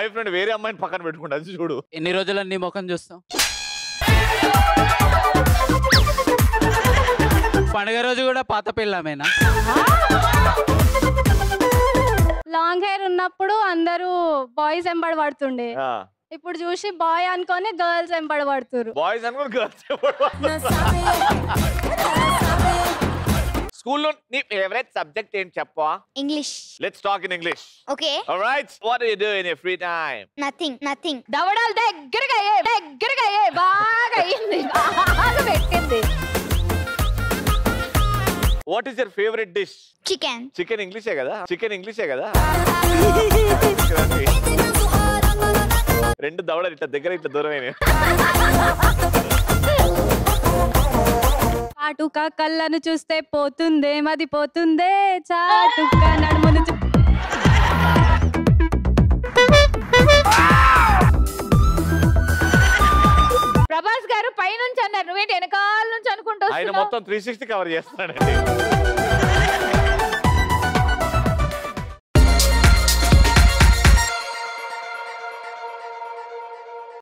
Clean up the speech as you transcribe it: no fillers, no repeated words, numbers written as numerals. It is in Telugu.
వైఫ్ నుండి వేరే అమ్మాయిని పక్కన పెట్టుకుంటా చూడు. ఎన్ని రోజులని నీ ముఖం చూస్తాం? పండుగ రోజు కూడా పాత పిల్లమేనా? లాంగ్ హెయిర్ ఉన్నప్పుడు అందరూ బాయ్స్ ఎంబడి పడుతుండే, ఇప్పుడు చూసి బాయ్ అనుకొని గర్ల్స్ ఎంబడి పడుతురు. బాయ్స్ అనుకోని గర్ల్స్ స్కూల్లో నీ ఫేవరెట్ సబ్జెక్ట్ ఏంటి చెప్పవా? English. Let's talk in English. Okay. Alright, what do you do in your free time? Nothing. దవడాలు దగ్గరగా బాగా అయింది, బాగా పెట్టింది. What is your favourite dish? Chicken. Chicken ఇంగ్లీషే కదా? చికెన్ ఇంగ్లీషే కదా? రెండు దవడలు ఇట్లా దగ్గర ఇట్లా దూరమైన. చాటుక కళ్ళను చూస్తే పోతుందే మది పోతుందే, చాటుక నడుమును ప్రభాస్ గారు పైనుంచి అన్నారు, నువ్వేంటి వెనకాల నుంచి అనుకుంటూ? ఆయన మొత్తం 360 కవర్ చేస్తాడండి.